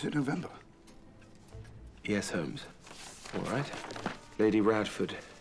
Is it November? Yes, Holmes. All right. Lady Radford